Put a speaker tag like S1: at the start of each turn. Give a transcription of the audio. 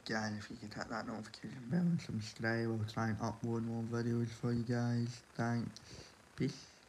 S1: guys, if you could hit that notification bell and subscribe, I'll try and upload more videos for you guys. Thanks. Peace.